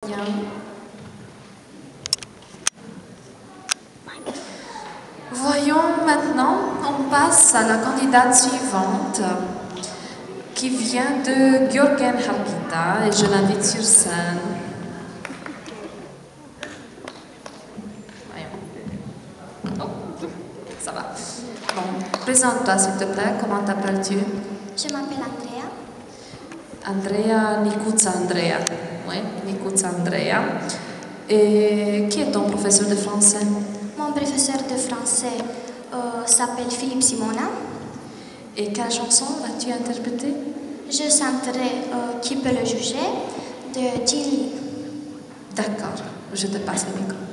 Bien. Voyons maintenant, on passe à la candidate suivante qui vient de Gürgen Hargita et je l'invite sur scène. Voyons. Oh, ça va. Bon, présente-toi s'il te plaît, comment t'appelles-tu? Je m'appelle Andrea. Andrea Nicuța Andrea. Oui, Nicuța Andrea. Et qui est ton professeur de français? Mon professeur de français s'appelle Philippe Simona. Et quelle chanson vas-tu interpréter? Je chanterai Qui peut le juger de Jean Lee. D'accord, je te passe le micro.